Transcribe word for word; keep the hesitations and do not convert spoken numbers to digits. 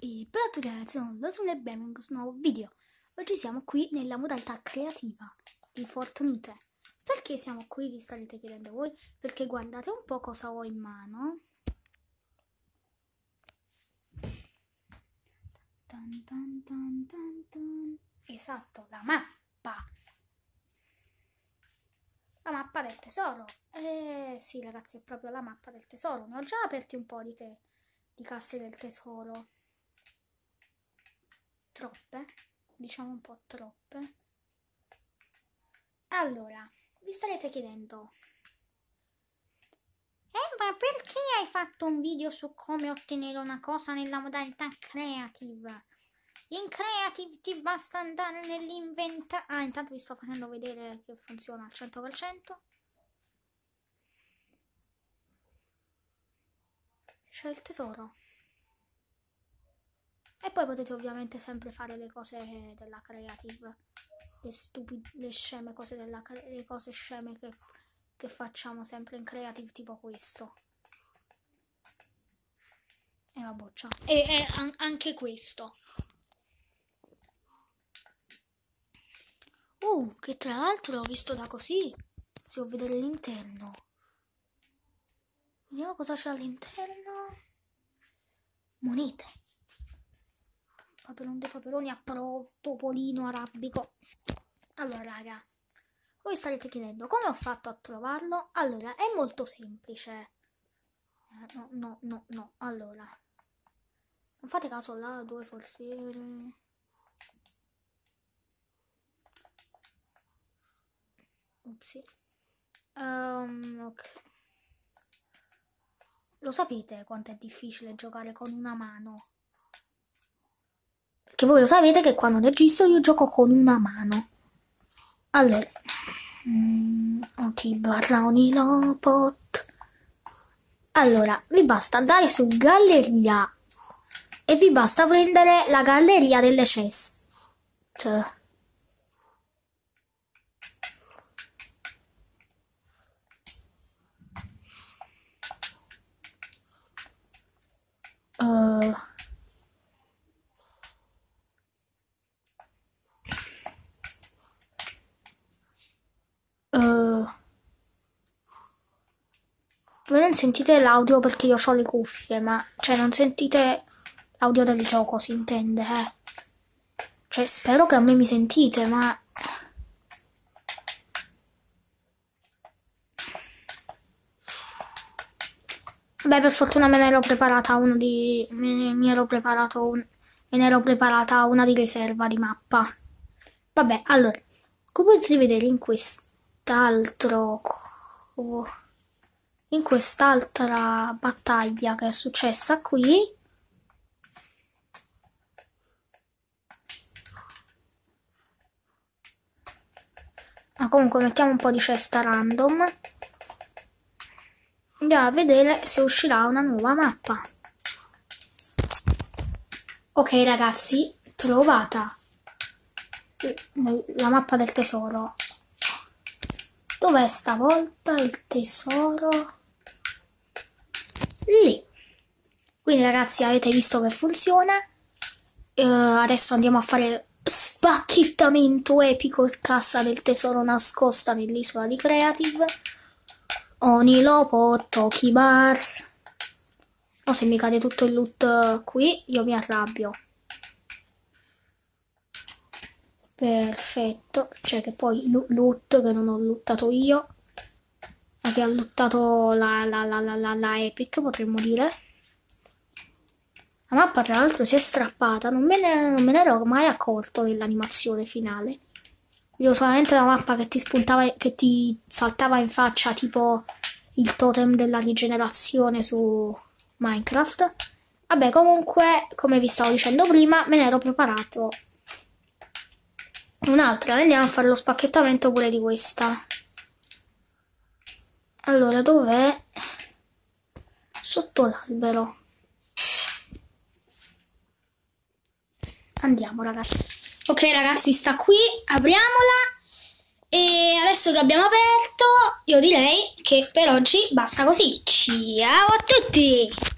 E per tutti ragazzi, sono lo Sun e benvenuti in questo nuovo video. Oggi siamo qui nella modalità creativa di Fortnite. Perché siamo qui, vi starete chiedendo voi? Perché guardate un po' cosa ho in mano. Tan tan tan tan tan. Esatto, la mappa. La mappa del tesoro. Eh sì ragazzi, è proprio la mappa del tesoro. Ne ho già aperti un po' di, te di casse del tesoro. Troppe, diciamo un po' troppe. Allora, vi starete chiedendo, eh ma perché hai fatto un video su come ottenere una cosa nella modalità creative? In creative ti basta andare nell'inventario. Ah, intanto vi sto facendo vedere che funziona al cento per cento. C'è il tesoro. E poi potete ovviamente sempre fare le cose della creative, le stupide, le sceme cose della le cose sceme che, che facciamo sempre in creative, tipo questo. E la boccia. E, e an anche questo. Uh, che tra l'altro l'ho visto da così. Se devo vedere l'interno. Vediamo cosa c'è all'interno. Monete. Paperone dei paperoni a pro, topolino arabico. Allora raga, voi starete chiedendo come ho fatto a trovarlo? Allora, è molto semplice. Eh, no, no, no, no. Allora, non fate caso là, due forziere. Upsi. Um, ok. Lo sapete quanto è difficile giocare con una mano? Perché voi lo sapete che quando registro io gioco con una mano. Allora, mm, ok, barra Onilopot. Allora, vi basta andare su galleria e vi basta prendere la galleria delle chest. Uh, uh, voi non sentite l'audio perché io ho le cuffie, ma cioè non sentite l'audio del gioco, si intende, eh? Cioè spero che a me mi sentite, ma beh, per fortuna me ne ero preparata uno di me, mi ero preparato un me ne ero preparata una di riserva di mappa. Vabbè, allora, come potete vedere in quest'altro in quest'altra battaglia che è successa qui, ma comunque mettiamo un po' di cesta random, andiamo a vedere se uscirà una nuova mappa. Ok ragazzi, trovata la mappa del tesoro. Dov'è stavolta il tesoro? Lì. Quindi ragazzi, avete visto che funziona. Uh, adesso andiamo a fare spacchettamento epico e cassa del tesoro nascosta nell'isola di Creative. Onilopot, Tokibar. No, se mi cade tutto il loot qui, io mi arrabbio. Perfetto, cioè che poi loot che non ho lootato io, ma che ha lootato la, la, la, la, la, la Epic, potremmo dire. La mappa tra l'altro si è strappata, non me ne, non me ne ero mai accorto nell'animazione finale. Vedevo solamente la mappa che ti spuntava, che ti saltava in faccia, tipo il totem della rigenerazione su Minecraft. Vabbè, comunque, come vi stavo dicendo prima, me ne ero preparato un'altra. Andiamo a fare lo spacchettamento pure di questa. Allora, dov'è? Sotto l'albero. Andiamo ragazzi. Ok ragazzi, sta qui, apriamola. E adesso che abbiamo aperto, io direi che per oggi basta così. Ciao a tutti!